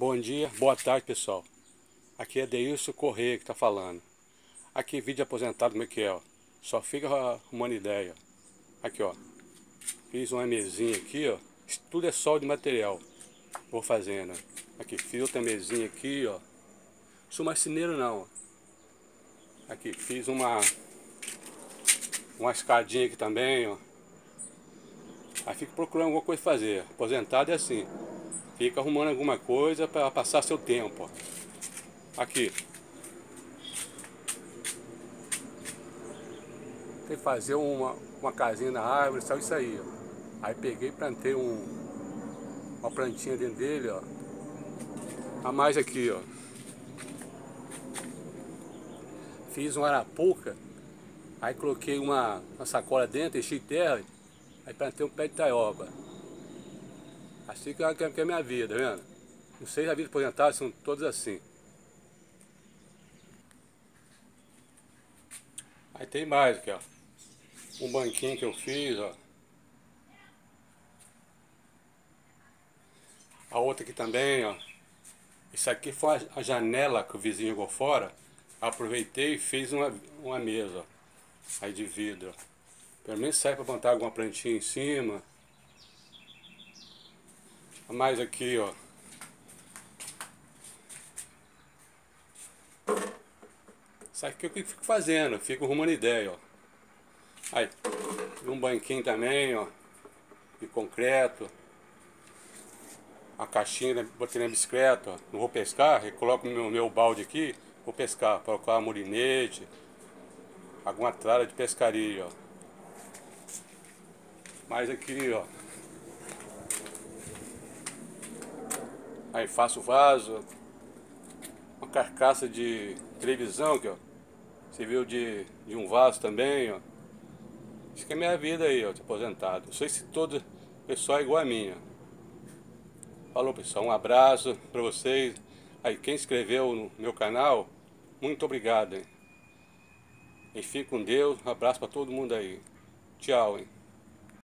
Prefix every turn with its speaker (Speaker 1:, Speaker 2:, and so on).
Speaker 1: Bom dia, boa tarde pessoal. Aqui é Deilson Correia que tá falando. Aqui vídeo aposentado como é que é, ó. Só fica arrumando ideia. Aqui ó, fiz uma mesinha aqui ó. Isso tudo é sol de material. Vou fazendo. Aqui, fiz outra mesinha aqui ó. Sou marceneiro não. Aqui, fiz uma escadinha aqui também ó. Aí fica procurando alguma coisa fazer. Aposentado é assim. Fica arrumando alguma coisa para passar seu tempo ó. Aqui. Tem que fazer uma casinha na árvore, só isso aí, ó. Aí peguei e plantei uma plantinha dentro dele, ó. A mais aqui, ó. Fiz uma arapuca, aí coloquei uma sacola dentro, enchi de terra, aí plantei um pé de taioba. Assim que é a minha vida, tá vendo? Não sei, a vida aposentada são todos assim. Aí tem mais aqui, ó. Um banquinho que eu fiz, ó. A outra aqui também, ó. Isso aqui foi a janela que o vizinho jogou fora. Aproveitei e fiz uma mesa, ó. Aí de vidro, ó. Pelo menos serve para botar alguma plantinha em cima. Mais aqui, ó. Isso aqui é o que eu fico fazendo, eu fico arrumando ideia, ó. Aí, um banquinho também, ó. De concreto. A caixinha, né, botei na bicicleta, ó. Não vou pescar, eu coloco meu balde aqui, vou pescar, colocar molinete, alguma tralha de pescaria, ó. Mais aqui, ó. Aí faço vaso, uma carcaça de televisão aqui, ó. Serviu de um vaso também, ó. Isso que é minha vida aí, ó, de aposentado. Não sei se todo pessoal é igual a minha. Falou pessoal, um abraço pra vocês. Aí quem inscreveu no meu canal, muito obrigado, hein. E fique com Deus, um abraço pra todo mundo aí. Tchau, hein.